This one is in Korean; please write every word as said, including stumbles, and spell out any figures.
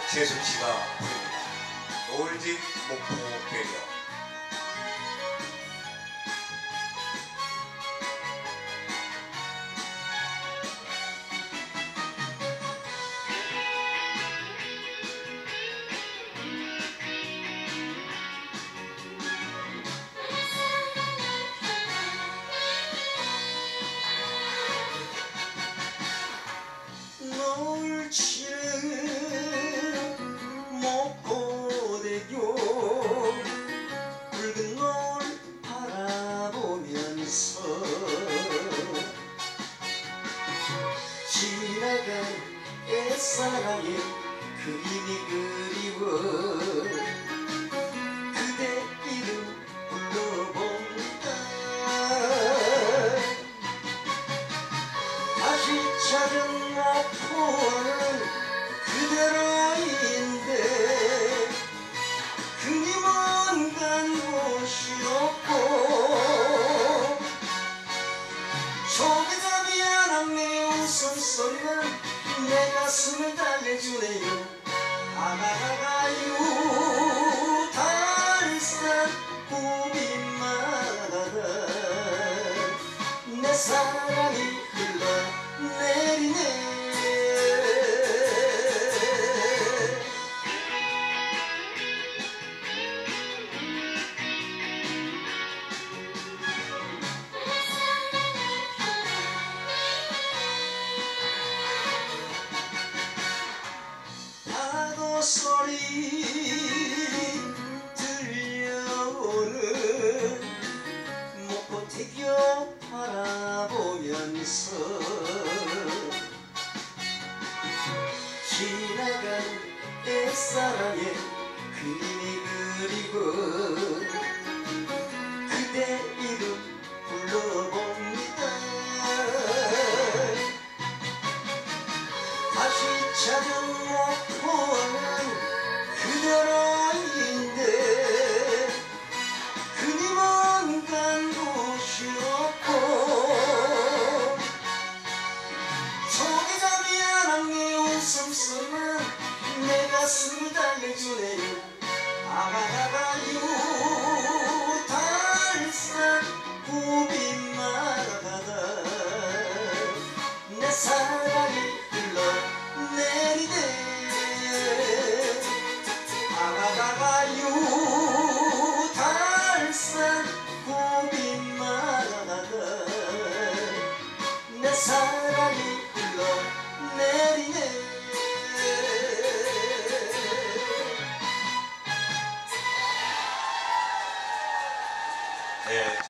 재순 씨가 부릅니다. 노을진 목포 배려. 목포대교 붉은 노을 바라보면서 지나간 옛사랑의 그림이 그리워 그대 이름 불러봅니다. 다시 찾은 목포는 그대로인데 그님은 간 곳이 없고 조개잡이 안악내 웃음소리는 내 가슴을 달래주네요. 아가가가요 달산 고비마다 내 사랑이 흘러내리네. 소리 들려오는 목포대교 바라보면서 지나간 옛사랑의 그림이 그리고 그대 이름 불러봅니다. 다시 찾은 목포는 그대로인데 그님은 간 곳이 없고 조개잡이 안악내 웃음소리는 내 가슴을 달래주네요. 아가가가요 달산 고비마다 내 사랑이 흘러내리네. 아가가가요 달산 고비마다 내 사랑이 흘러내리네. 네.